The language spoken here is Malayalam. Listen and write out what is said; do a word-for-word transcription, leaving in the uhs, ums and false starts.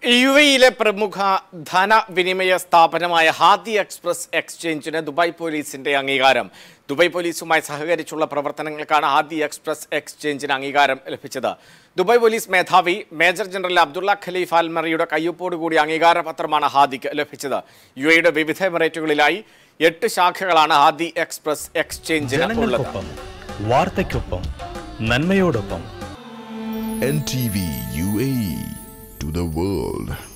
യു എയിലെ പ്രമുഖ ധനവിനിമയ സ്ഥാപനമായ ഹാദി എക്സ്പ്രസ് എക്സ്ചേഞ്ചിന് ദുബായ് പോലീസിന്റെ അംഗീകാരം. ദുബായ് പോലീസുമായി സഹകരിച്ചുള്ള പ്രവർത്തനങ്ങൾക്കാണ് ഹാദി എക്സ്പ്രസ് എക്സ്ചേഞ്ചിന് അംഗീകാരം ലഭിച്ചത്. ദുബായ് പോലീസ് മേധാവി മേജർ ജനറൽ അബ്ദുള്ള ഖലീഫ് അൽമറിയുടെ കയ്യൊപ്പോടുകൂടി അംഗീകാരപത്രമാണ് ഹാദിക്ക് ലഭിച്ചത്. യു എയുടെ വിവിധ എമിറേറ്റുകളിലായി എട്ട് ശാഖകളാണ് ഹാദി എക്സ്പ്രസ് എക്സ്ചേഞ്ചിന് ഉള്ളത്. വാർത്തയ്ക്കൊപ്പം നന്മയോടൊപ്പം N T V U A E to the world.